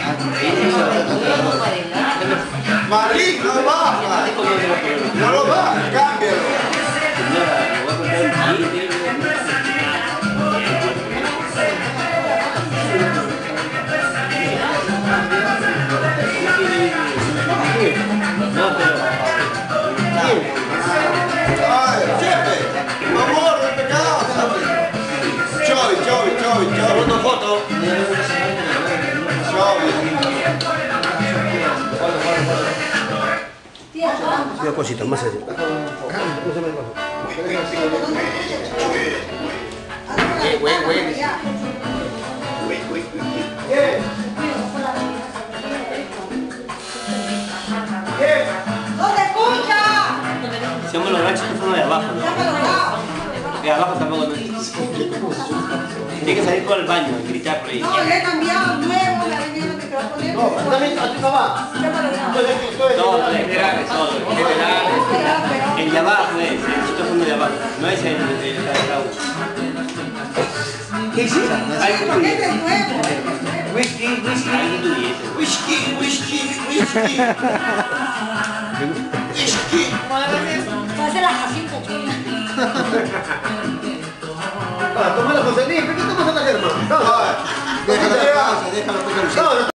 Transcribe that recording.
Marín, no baja. No lo baja, cámbialo. Ay, chefe, amor, de pecado. Chovi. Una foto. Una cosita, más allá. ¡No te escucha! Hacemos los ganchos que fueron de abajo, ¿no? De abajo tampoco no. Tiene que salir por el baño y gritar por ahí. No, le he cambiado nuevo, la venía que te va a poner. No, también a tu mamá. Todo, es grave, todo. Es grave. El de abajo es, el chito fondo de abajo. No es el de la ¿Qué hiciste? Porque este es nuevo. Whisky. Va a ser la casita, chulo. Toma la José Luis, ¿por qué tomas a la Germán? Déjalo que pase, déjalo que